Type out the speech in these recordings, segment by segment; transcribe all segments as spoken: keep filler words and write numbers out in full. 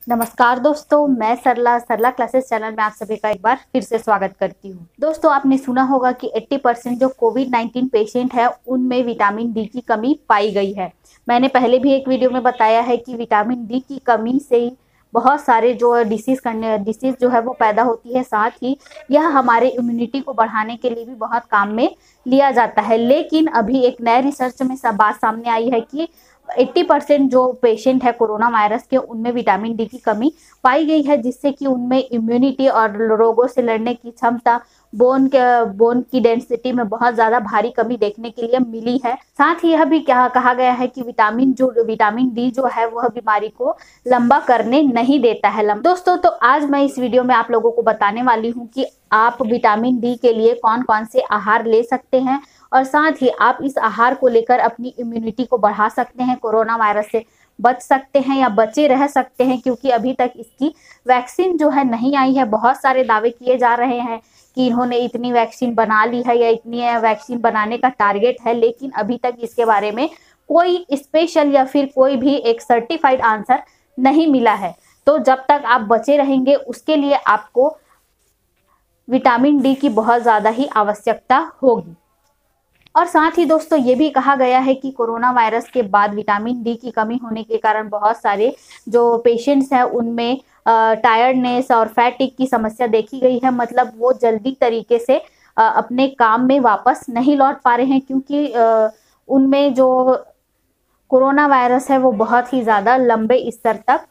नमस्कार दोस्तों, मैं सरला सरला क्लासेस चैनल में आप सभी का एक बार फिर से स्वागत करती हूँ। दोस्तों, आपने सुना होगा कि अस्सी परसेंट जो कोविड नाइन्टीन पेशेंट है उनमें विटामिन डी की कमी पाई गई है। मैंने पहले भी एक वीडियो में बताया है कि विटामिन डी की कमी से ही बहुत सारे जो डिसीज करने डिसीज जो है वो पैदा होती है। साथ ही यह हमारे इम्यूनिटी को बढ़ाने के लिए भी बहुत काम में लिया जाता है। लेकिन अभी एक नए रिसर्च में सब बात सामने आई है कि अस्सी परसेंट जो पेशेंट है कोरोना वायरस के उनमें विटामिन डी की कमी पाई गई है, जिससे कि उनमें इम्यूनिटी और रोगों से लड़ने की क्षमता, बोन के बोन की डेंसिटी में बहुत ज्यादा भारी कमी देखने के लिए मिली है। साथ ही यह भी क्या कहा गया है कि विटामिन जो विटामिन डी जो है वह बीमारी को लंबा करने नहीं देता है। दोस्तों, तो आज मैं इस वीडियो में आप लोगों को बताने वाली हूँ कि आप विटामिन डी के लिए कौन कौन से आहार ले सकते हैं और साथ ही आप इस आहार को लेकर अपनी इम्यूनिटी को बढ़ा सकते हैं, कोरोना वायरस से बच सकते हैं या बचे रह सकते हैं, क्योंकि अभी तक इसकी वैक्सीन जो है नहीं आई है। बहुत सारे दावे किए जा रहे हैं कि इन्होंने इतनी वैक्सीन बना ली है या इतनी वैक्सीन बनाने का टारगेट है, लेकिन अभी तक इसके बारे में कोई स्पेशल या फिर कोई भी एक सर्टिफाइड आंसर नहीं मिला है। तो जब तक आप बचे रहेंगे उसके लिए आपको विटामिन डी की बहुत ज़्यादा ही आवश्यकता होगी। और साथ ही दोस्तों, ये भी कहा गया है कि कोरोना वायरस के बाद विटामिन डी की कमी होने के कारण बहुत सारे जो पेशेंट्स हैं उनमें टायर्डनेस और फैटिक की समस्या देखी गई है। मतलब वो जल्दी तरीके से आ, अपने काम में वापस नहीं लौट पा रहे हैं, क्योंकि आ, उनमें जो कोरोना वायरस है वो बहुत ही ज़्यादा लंबे स्तर तक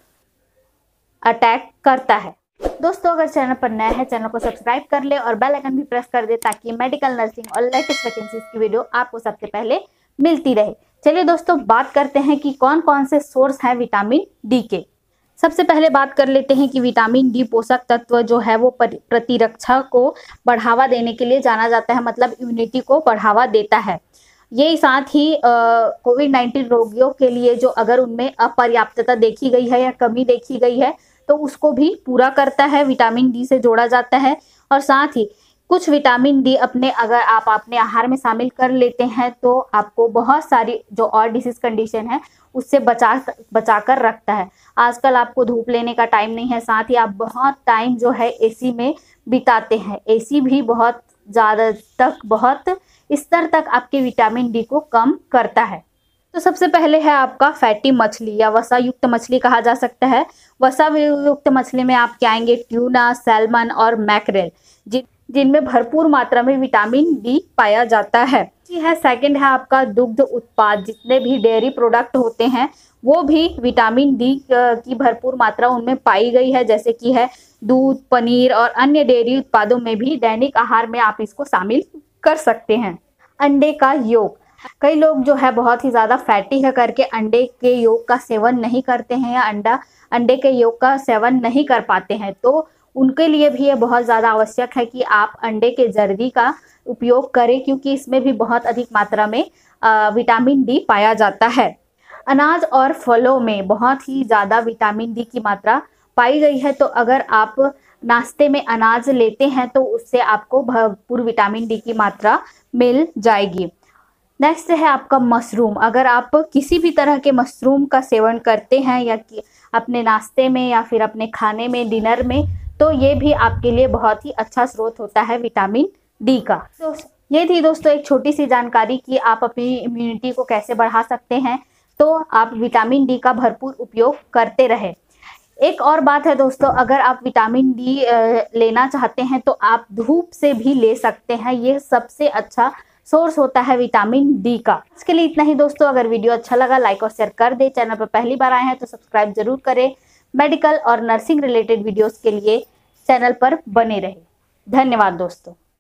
अटैक करता है। दोस्तों, अगर चैनल पर नया है चैनल को सब्सक्राइब कर ले और बेल आइकन भी प्रेस कर दे, ताकि मेडिकल, नर्सिंग और लेटेस्ट वैकेंसीज की वीडियो आपको सबसे पहले मिलती रहे। चलिए दोस्तों, बात करते हैं कि कौन कौन से सोर्स हैं विटामिन डी के। सबसे पहले बात कर लेते हैं कि विटामिन डी पोषक तत्व जो है वो प्रतिरक्षा को बढ़ावा देने के लिए जाना जाता है, मतलब इम्यूनिटी को बढ़ावा देता है। ये साथ ही कोविड नाइन्टीन रोगियों के लिए जो अगर उनमें अपर्याप्तता देखी गई है या कमी देखी गई है तो उसको भी पूरा करता है, विटामिन डी से जोड़ा जाता है। और साथ ही कुछ विटामिन डी अपने अगर आप अपने आहार में शामिल कर लेते हैं तो आपको बहुत सारी जो और डिसीज कंडीशन है उससे बचा बचा कर रखता है। आजकल आपको धूप लेने का टाइम नहीं है, साथ ही आप बहुत टाइम जो है एसी में बिताते हैं। एसी भी बहुत ज़्यादा तक बहुत स्तर तक आपके विटामिन डी को कम करता है। तो सबसे पहले है आपका फैटी मछली या वसा युक्त मछली कहा जा सकता है। वसा युक्त मछली में आप क्या आएंगे, ट्यूना, सैल्मन और मैकरेल, जिन जिनमें भरपूर मात्रा में विटामिन डी पाया जाता है। है सेकंड है आपका दुग्ध उत्पाद, जितने भी डेयरी प्रोडक्ट होते हैं वो भी विटामिन डी की भरपूर मात्रा उनमें पाई गई है, जैसे कि है दूध, पनीर और अन्य डेयरी उत्पादों में भी दैनिक आहार में आप इसको शामिल कर सकते हैं। अंडे का योग, कई लोग जो है बहुत ही ज़्यादा फैटी है करके अंडे के योग का सेवन नहीं करते हैं या अंडा अंडे के योग का सेवन नहीं कर पाते हैं, तो उनके लिए भी ये बहुत ज़्यादा आवश्यक है कि आप अंडे के जर्दी का उपयोग करें, क्योंकि इसमें भी बहुत अधिक मात्रा में विटामिन डी पाया जाता है। अनाज और फलों में बहुत ही ज़्यादा विटामिन डी की मात्रा पाई गई है, तो अगर आप नाश्ते में अनाज लेते हैं तो उससे आपको भरपूर विटामिन डी की मात्रा मिल जाएगी। नेक्स्ट है आपका मशरूम। अगर आप किसी भी तरह के मशरूम का सेवन करते हैं या कि अपने नाश्ते में या फिर अपने खाने में, डिनर में, तो ये भी आपके लिए बहुत ही अच्छा स्रोत होता है विटामिन डी का। तो ये थी दोस्तों एक छोटी सी जानकारी कि आप अपनी इम्यूनिटी को कैसे बढ़ा सकते हैं, तो आप विटामिन डी का भरपूर उपयोग करते रहे। एक और बात है दोस्तों, अगर आप विटामिन डी लेना चाहते हैं तो आप धूप से भी ले सकते हैं। ये सबसे अच्छा सोर्स होता है विटामिन डी का। इसके लिए इतना ही दोस्तों। अगर वीडियो अच्छा लगा लाइक और शेयर कर दे। चैनल पर पहली बार आए हैं तो सब्सक्राइब जरूर करें। मेडिकल और नर्सिंग रिलेटेड वीडियोस के लिए चैनल पर बने रहे। धन्यवाद दोस्तों।